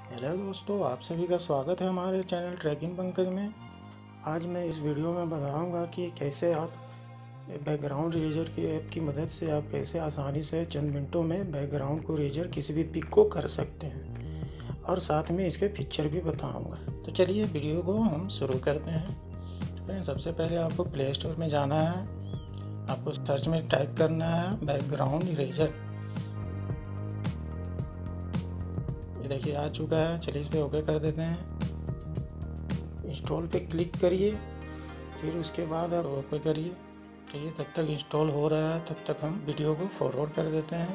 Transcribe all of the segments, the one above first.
Hello दोस्तों, आप सभी का स्वागत है हमारे चैनल ट्रैकिंग पंकज में। आज मैं इस वीडियो में बताऊंगा कि कैसे आप बैकग्राउंड इरेजर की ऐप की मदद से आप कैसे आसानी से चंद मिनटों में बैकग्राउंड को इरेजर किसी भी पिक को कर सकते हैं, और साथ में इसके फीचर भी बताऊंगा। तो चलिए वीडियो को हम शुरू करते हैं। सबसे पहले आपको प्ले स्टोर में जाना है। आपको सर्च में टाइप करना है बैकग्राउंड इरेजर। ये देखिए आ चुका है। चलिए इस पर ओके कर देते हैं। इंस्टॉल पे क्लिक करिए, फिर उसके बाद आप ओके करिए। चलिए तब तक इंस्टॉल हो रहा है, तब तक हम वीडियो को फॉरवर्ड कर देते हैं।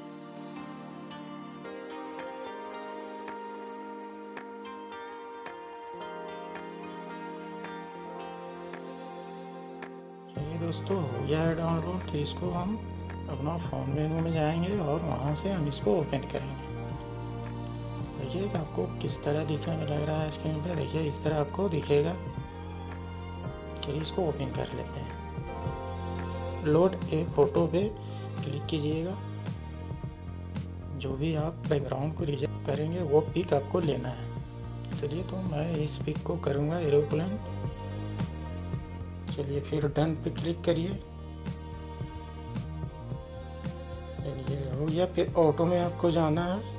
चलिए दोस्तों, हो गया है डाउनलोड। तो इसको हम अपना फ़ोन मेनू में जाएंगे और वहाँ से हम इसको ओपन करेंगे। देखिए कि आपको किस तरह दिखने में लग रहा है स्क्रीन पे। देखिए इस तरह आपको दिखेगा। चलिए इसको ओपन कर लेते हैं। लोड ए फोटो पे क्लिक कीजिएगा। जो भी आप बैकग्राउंड को रिजेक्ट करेंगे वो पिक आपको लेना है। चलिए तो मैं इस पिक को करूँगा एरोप्लेन। चलिए फिर डन पे क्लिक करिए। चलिए हो गया। फिर ऑटो में आपको जाना है।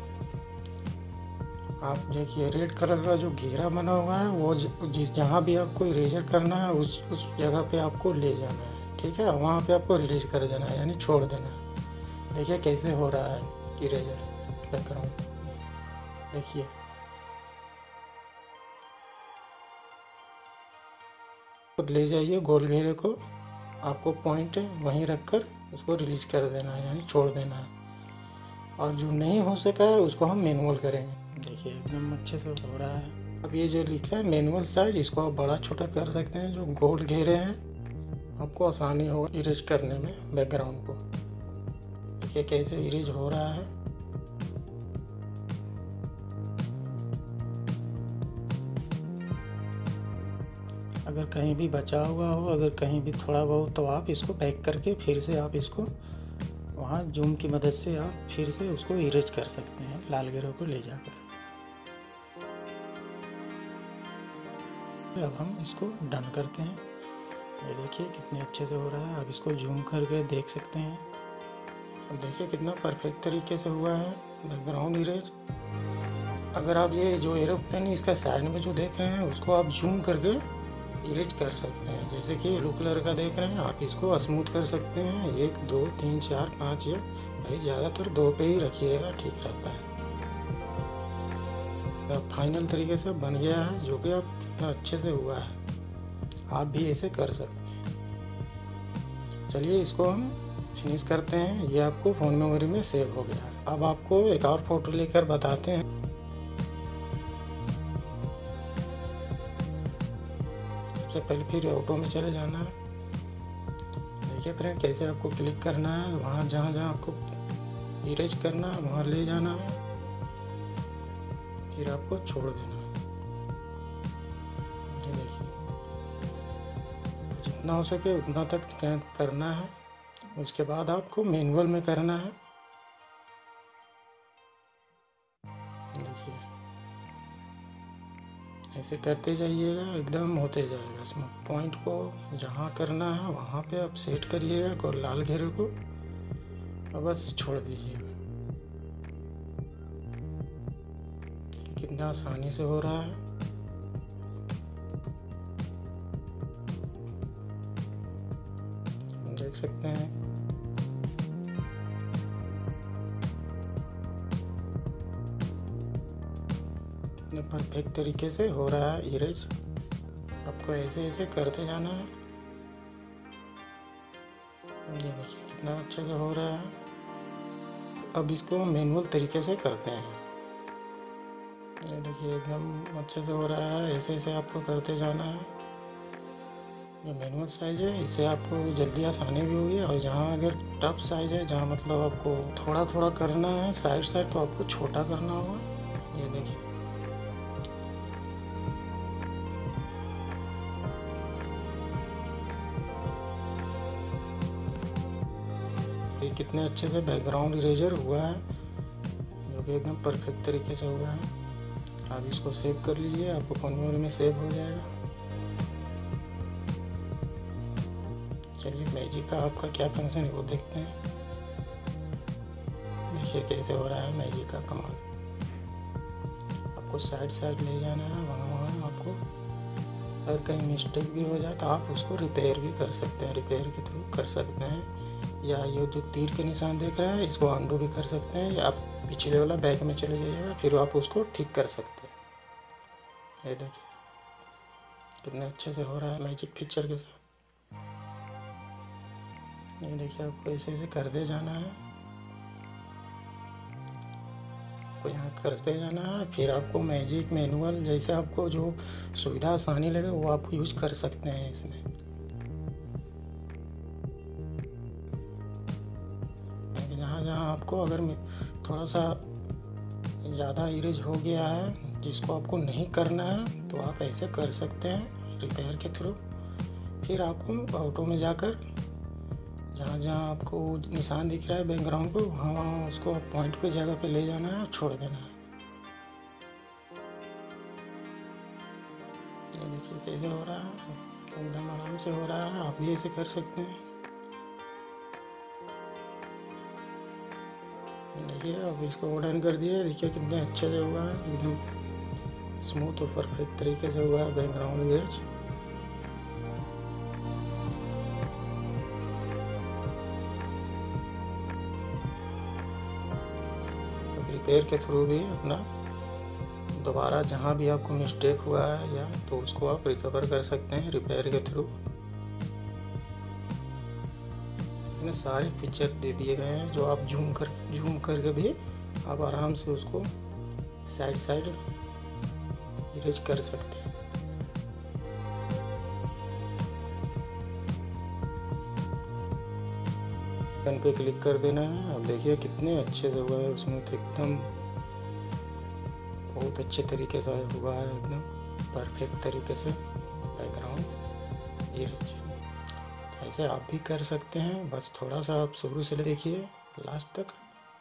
आप देखिए रेड कलर का जो घेरा बना हुआ है वो जहाँ भी आपको इरेजर करना है उस जगह पे आपको ले जाना है। ठीक है, वहाँ पे आपको रिलीज कर देना है, यानी छोड़ देना है। देखिए कैसे हो रहा है इरेजर बैकग्राउंड। देखिए तो ले जाइए गोल घेरे को, आपको पॉइंट वहीं रख कर उसको रिलीज कर देना है, यानी छोड़ देना है। और जो नहीं हो सका है उसको हम मैनुअल करेंगे। देखिए एकदम अच्छे से हो रहा है। अब ये जो लिखा है मैनुअल साइज, इसको आप बड़ा छोटा कर सकते हैं। जो गोल घेरे हैं आपको आसानी हो इरेज करने में बैकग्राउंड को। देखिए कैसे इरेज हो रहा है। अगर कहीं भी बचा हुआ हो, अगर कहीं भी थोड़ा बहुत, तो आप इसको बैक करके फिर से आप इसको वहाँ जूम की मदद से आप फिर से उसको इरेज कर सकते हैं लाल घेरे को ले जाकर। अब हम इसको डन करते हैं। ये देखिए कितने अच्छे से हो रहा है। अब इसको जूम करके देख सकते हैं। अब देखिए कितना परफेक्ट तरीके से हुआ है बैकग्राउंड इरेज। अगर आप ये जो एरोप्लेन इसका साइड में जो देख रहे हैं उसको आप जूम करके इरेज कर सकते हैं। जैसे कि ब्लू कलर का देख रहे हैं, आप इसको स्मूथ कर सकते हैं। 1 2 3 4 5 या भाई ज़्यादातर 2 पे ही रखिएगा, ठीक रहता है। अब फाइनल तरीके से बन गया है। जो भी आप कितना अच्छे से हुआ है, आप भी ऐसे कर सकते हैं। चलिए इसको हम फिनिश करते हैं। ये आपको फ़ोन मेमोरी में सेव हो गया है। अब आपको एक और फोटो लेकर बताते हैं। सबसे पहले फिर ऑटो में चले जाना है। देखिए फ्रेंड कैसे आपको क्लिक करना है, वहाँ जहाँ जहाँ आपको इरेज करना है वहाँ ले जाना है, फिर आपको छोड़ देना है। ये देखिए जितना हो सके उतना तक करना है। उसके बाद आपको मैनुअल में करना है। देखिए ऐसे करते जाइएगा, एकदम होते जाएगा। इसमें पॉइंट को जहाँ करना है वहाँ पे आप सेट करिएगा और लाल घेरे को और बस छोड़ दीजिएगा। कितना आसानी से हो रहा है। देख सकते हैं कितने परफेक्ट तरीके से हो रहा है इरेज। आपको ऐसे ऐसे करते जाना है। ये देखिए कितना अच्छे से हो रहा है। अब इसको मैनुअल तरीके से करते हैं। ये देखिए एकदम अच्छे से हो रहा है। ऐसे ऐसे आपको करते जाना है। जो मैनुअल साइज है इससे आपको जल्दी आसानी भी होगी। और जहाँ अगर टफ साइज है, जहाँ मतलब आपको थोड़ा थोड़ा करना है साइड साइड, तो आपको छोटा करना होगा। ये देखिए ये कितने अच्छे से बैकग्राउंड इरेजर हुआ है। जो जो कि एकदम परफेक्ट तरीके से हुआ है। आप इसको सेव कर लीजिए, आपको फ़ोन मेमोरी में सेव हो जाएगा। चलिए मैजिक का आपका क्या फंक्शन है वो देखते हैं। देखिए कैसे हो रहा है मैजिक का कमाल। आपको साइड साइड ले जाना है, वहाँ आपको अगर कहीं मिस्टेक भी हो जाए तो आप उसको रिपेयर भी कर सकते हैं, रिपेयर के थ्रू कर सकते हैं। या ये जो तीर के निशान देख रहे हैं इसको अंडू भी कर सकते हैं, या आप पिछले वाला बैक में चले जाइएगा, फिर आप उसको ठीक कर सकते हैं। ये देखिए कितने अच्छे से हो रहा है मैजिक फीचर के साथ। ये देखिए आपको ऐसे ऐसे करते जाना है, आपको यहाँ करते जाना है, फिर आपको मैजिक मैनुअल जैसे आपको जो सुविधा आसानी लगे वो आप यूज कर सकते हैं इसमें। जहाँ जहाँ आपको अगर थोड़ा सा ज़्यादा इरेज हो गया है जिसको आपको नहीं करना है तो आप ऐसे कर सकते हैं रिपेयर के थ्रू। फिर आपको ऑटो में जाकर जहाँ जहाँ आपको निशान दिख रहा है बैकग्राउंड को, वहाँ उसको पॉइंट पे जगह पे ले जाना है और छोड़ देना है। ये देखिए कैसे हो रहा है, एकदम आराम से हो रहा है। आप भी ऐसे कर सकते हैं। देखिए अब इसको डन कर दिए, देखिए कितने अच्छे से हुआ है, एकदम स्मूथ और परफेक्ट तरीके से हुआ है बैकग्राउंड इमेज। रिपेयर के थ्रू भी अपना दोबारा जहाँ भी आपको मिस्टेक हुआ है या तो उसको आप रिकवर कर सकते हैं रिपेयर के थ्रू। इसमें सारे फीचर दे दिए गए हैं जो आप जूम करके भी आप आराम से उसको साइड साइड इरेज कर सकते हैं। पेन पे क्लिक कर देना है। अब देखिए कितने अच्छे से हुआ है, उसमें तो एकदम बहुत अच्छे तरीके से हुआ है, एकदम परफेक्ट तरीके से बैकग्राउंड इरेज। ऐसे आप भी कर सकते हैं, बस थोड़ा सा आप शुरू से देखिए लास्ट तक।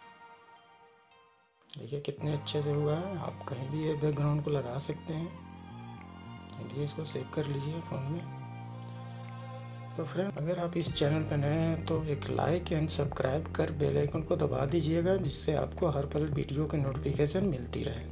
देखिए कितने अच्छे से हुआ है। आप कहीं भी ये बैकग्राउंड को लगा सकते हैं। चलिए इसको सेव कर लीजिए फ़ोन में। तो फ्रेंड अगर आप इस चैनल पर नए हैं तो एक लाइक एंड सब्सक्राइब कर बेल आइकन को दबा दीजिएगा, जिससे आपको हर पल वीडियो की नोटिफिकेशन मिलती रहे।